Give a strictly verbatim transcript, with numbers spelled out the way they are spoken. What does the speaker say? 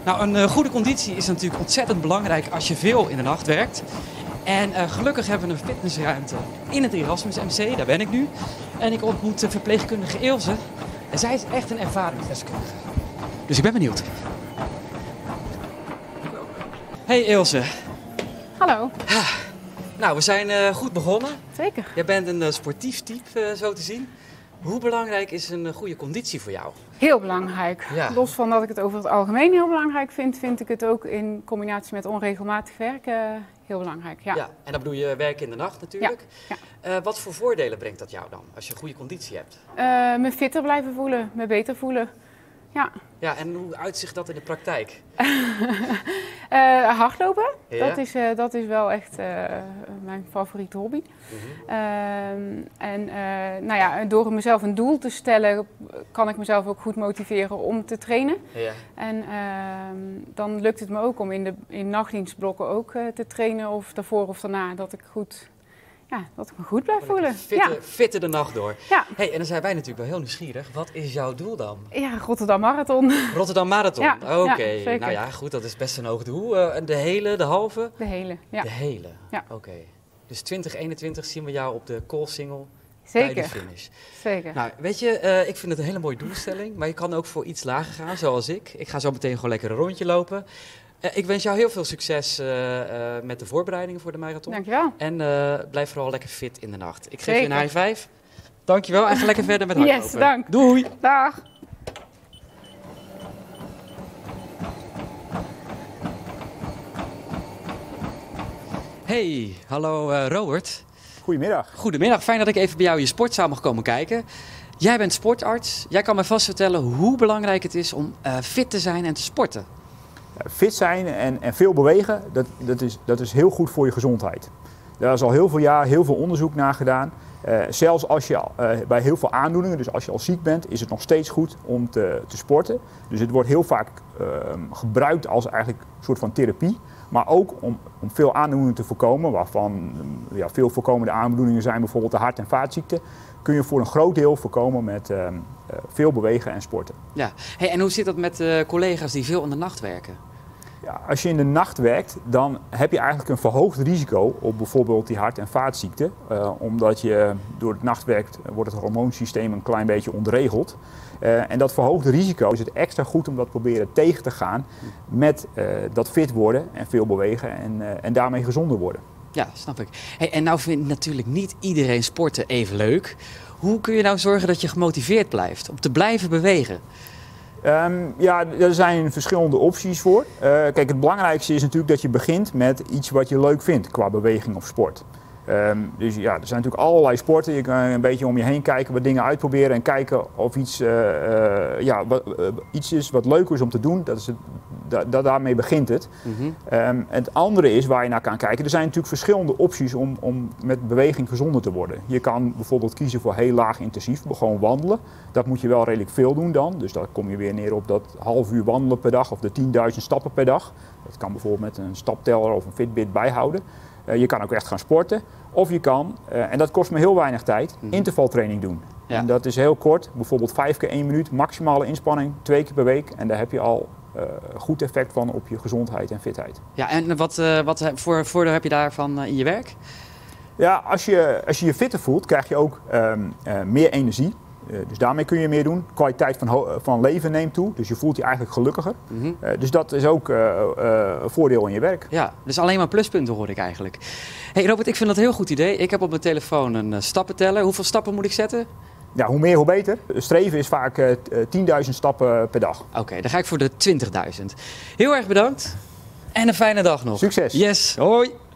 Nou, een uh, goede conditie is natuurlijk ontzettend belangrijk als je veel in de nacht werkt. En uh, gelukkig hebben we een fitnessruimte in het Erasmus M C, daar ben ik nu. En ik ontmoet de verpleegkundige Ilse. En zij is echt een ervaringsdeskundige. Dus ik ben benieuwd. Hey Ilse. Hallo. Ah, nou, we zijn uh, goed begonnen. Zeker. Jij bent een uh, sportief type, uh, zo te zien. Hoe belangrijk is een uh, goede conditie voor jou? Heel belangrijk. Ja. Los van dat ik het over het algemeen heel belangrijk vind, vind ik het ook in combinatie met onregelmatig werken heel belangrijk. Ja, ja, en dan bedoel je werken in de nacht natuurlijk. Ja. Ja. Uh, wat voor voordelen brengt dat jou dan, als je een goede conditie hebt? Uh, me fitter blijven voelen, me beter voelen. Ja. Ja, en hoe uitzicht dat in de praktijk? uh, hardlopen, ja. dat, is, uh, dat is wel echt uh, mijn favoriete hobby. Mm-hmm. uh, en uh, nou ja, door mezelf een doel te stellen, kan ik mezelf ook goed motiveren om te trainen. Ja. En uh, dan lukt het me ook om in, de, in nachtdienstblokken ook uh, te trainen, of daarvoor of daarna, dat ik goed... Ja, dat ik me goed blijf voelen. Fitte, ja. fitte de nacht door. Ja. Hey, en dan zijn wij natuurlijk wel heel nieuwsgierig. Wat is jouw doel dan? Ja, Rotterdam Marathon. Rotterdam Marathon, ja, oké. Okay. Ja, nou ja, goed, dat is best een hoog doel. Uh, de hele, de halve? De hele, ja. De hele, ja. oké. Okay. Dus twintig eenentwintig zien we jou op de Koolsingel Zeker. bij de finish. Zeker. Nou, weet je, uh, ik vind het een hele mooie doelstelling. Maar je kan ook voor iets lager gaan, zoals ik. Ik ga zo meteen gewoon lekker een rondje lopen. Uh, ik wens jou heel veel succes uh, uh, met de voorbereidingen voor de marathon. Dankjewel. En uh, blijf vooral lekker fit in de nacht. Ik geef Zeker. je een high five. Dankjewel en ga lekker verder met hardlopen. Yes, dank. Doei. Dag. Hey, hallo uh, Robert. Goedemiddag. Goedemiddag, fijn dat ik even bij jou in je sportzaal mag komen kijken. Jij bent sportarts. Jij kan mij vast vertellen hoe belangrijk het is om uh, fit te zijn en te sporten. Fit zijn en, en veel bewegen, dat, dat, is, dat is heel goed voor je gezondheid. Daar is al heel veel jaar heel veel onderzoek naar gedaan. Uh, zelfs als je uh, bij heel veel aandoeningen, dus als je al ziek bent, is het nog steeds goed om te, te sporten. Dus het wordt heel vaak uh, gebruikt als eigenlijk een soort van therapie. Maar ook om, om veel aandoeningen te voorkomen, waarvan ja, veel voorkomende aandoeningen zijn bijvoorbeeld de hart- en vaatziekten, kun je voor een groot deel voorkomen met uh, uh, veel bewegen en sporten. Ja, hey, en hoe zit dat met uh, collega's die veel in de nacht werken? Ja, als je in de nacht werkt, dan heb je eigenlijk een verhoogd risico op bijvoorbeeld die hart- en vaatziekten. Uh, omdat je door het nachtwerk wordt het hormoonsysteem een klein beetje ontregeld. Uh, en dat verhoogde risico is het extra goed om dat proberen tegen te gaan met uh, dat fit worden en veel bewegen en, uh, en daarmee gezonder worden. Ja, snap ik. Hey, en nou vindt natuurlijk niet iedereen sporten even leuk. Hoe kun je nou zorgen dat je gemotiveerd blijft om te blijven bewegen? Um, ja, er zijn verschillende opties voor. Uh, kijk, het belangrijkste is natuurlijk dat je begint met iets wat je leuk vindt qua beweging of sport. Um, dus ja, er zijn natuurlijk allerlei sporten. Je kan een beetje om je heen kijken, wat dingen uitproberen en kijken of iets, uh, uh, ja, wat, uh, iets is wat leuk is om te doen. Dat is het, da, da, daarmee begint het. Mm-hmm. um, het andere is waar je naar kan kijken. Er zijn natuurlijk verschillende opties om, om met beweging gezonder te worden. Je kan bijvoorbeeld kiezen voor heel laag intensief, gewoon wandelen. Dat moet je wel redelijk veel doen dan. Dus dan kom je weer neer op dat half uur wandelen per dag of de tienduizend stappen per dag. Dat kan bijvoorbeeld met een stapteller of een Fitbit bijhouden. Uh, je kan ook echt gaan sporten. Of je kan, uh, en dat kost me heel weinig tijd, mm-hmm. intervaltraining doen. Ja. En dat is heel kort, bijvoorbeeld vijf keer één minuut, maximale inspanning, twee keer per week. En daar heb je al uh, goed effect van op je gezondheid en fitheid. Ja, en wat, uh, wat voor voordeel heb je daarvan uh, in je werk? Ja, als je als je, je fitter voelt, krijg je ook um, uh, meer energie. Uh, dus daarmee kun je meer doen. Kwaliteit van, ho- van leven neemt toe, dus je voelt je eigenlijk gelukkiger. Mm-hmm. Uh, dus dat is ook uh, uh, een voordeel in je werk. Ja, dus alleen maar pluspunten hoor ik eigenlijk. Hey Robert, ik vind dat een heel goed idee. Ik heb op mijn telefoon een uh, stappenteller. Hoeveel stappen moet ik zetten? Ja, hoe meer hoe beter. Streven is vaak uh, tienduizend stappen per dag. Oké, okay, dan ga ik voor de twintigduizend. Heel erg bedankt en een fijne dag nog. Succes. Yes, hoi.